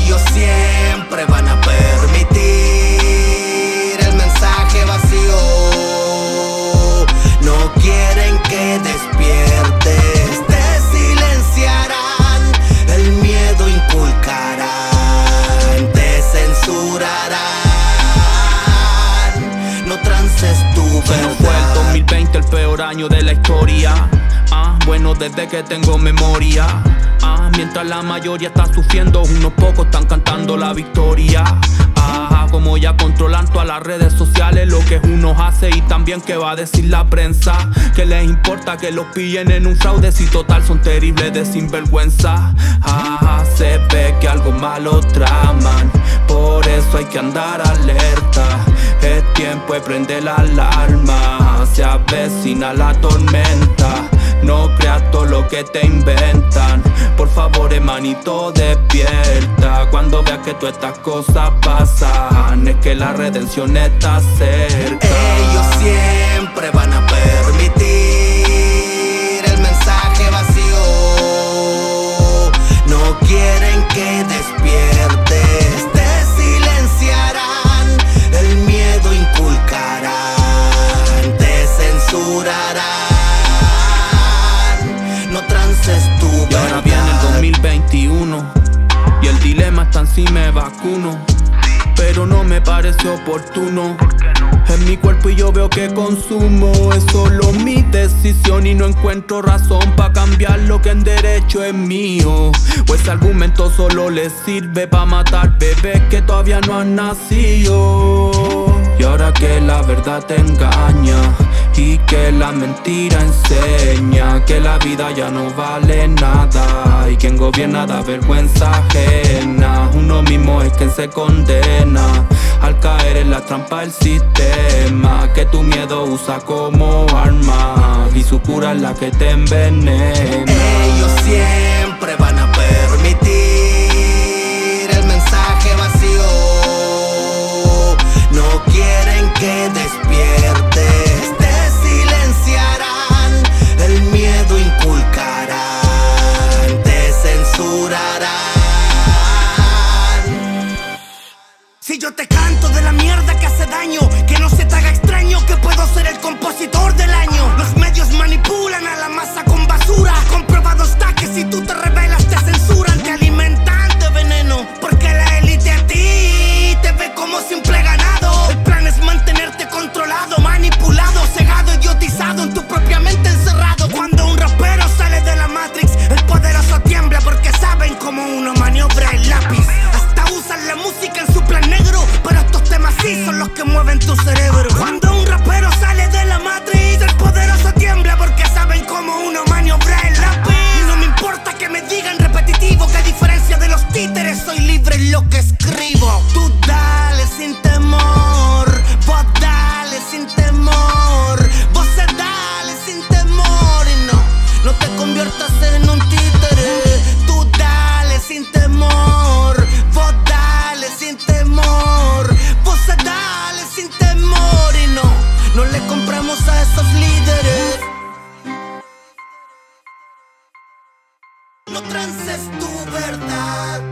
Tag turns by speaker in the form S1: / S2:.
S1: Ellos siempre van a permitir el mensaje vacío. No quieren que despiertes, te silenciarán, el miedo inculcarán, te censurarán. No trances tu verdad.
S2: Bueno, fue el 2020 el peor año de la historia. Bueno, desde que tengo memoria. Mientras la mayoría está sufriendo, unos pocos están cantando la victoria. Como ya controlan todas las redes sociales, lo que uno hace y también qué va a decir la prensa. Que les importa que los pillen en un fraude si total son terribles de sinvergüenza. Se ve que algo malo traman, por eso hay que andar alerta. Es tiempo de prender la alarma, se avecina la tormenta. No creas todo lo que te inventan, por favor hermanito despierta. Cuando veas que todas estas cosas pasan, es que la redención está cerca.
S1: Ellos siempre van a permitir el mensaje vacío. No quieren que despiertes, te silenciarán, el miedo inculcarán, te censurarán. No trances tu verdad.
S2: Y ahora viene el 2021 y el dilema está en si me vacuno, pero no me parece oportuno. Es mi cuerpo y yo veo que consumo. Es solo mi decisión y no encuentro razón para cambiar lo que en derecho es mío. O ese argumento solo les sirve para matar bebés que todavía no han nacido. Y ahora que la verdad te engaña y que la mentira enseña que la vida ya no vale nada, y quien gobierna da vergüenza ajena. Uno mismo es quien se condena al caer en la trampa del sistema, que tu miedo usa como arma y su cura es la que te envenena.
S1: Ellos siempre van a permitir el mensaje vacío. No quieren que despiertes, te silenciarán, el miedo inculcarán, te censurarán. Si yo te canto de la mierda que hace daño, que no se te haga extraño que puedo ser el compositor del año. Los medios manipulan a la masa con basura. Comprobado está que si tú te rebelas te censuran, te alimentan de veneno, porque la élite a ti te ve como simple ganado. El plan es mantenerte controlado, manipulado, cegado, idiotizado, en tu propia mente encerrado. Cuando un rapero sale de la Matrix, el poderoso tiembla porque saben cómo uno maniobra el lápiz. Hasta usan la música en su plan negro, pero estos temas sí son los que mueven tu cerebro. Cuando un rapero sale de la Matrix, el poderoso tiembla porque saben cómo uno maniobra el lápiz. Y no me importa que me digan repetitivo que a diferencia de los títeres soy libre en lo que escribo. Tú dale sin temor, vos dale sin temor, vos dale sin temor y no te conviertas en un títere. Tú dale sin temor, vos dale sin temor, vos dale sin temor y no le compramos a esos líderes. No trances tu verdad.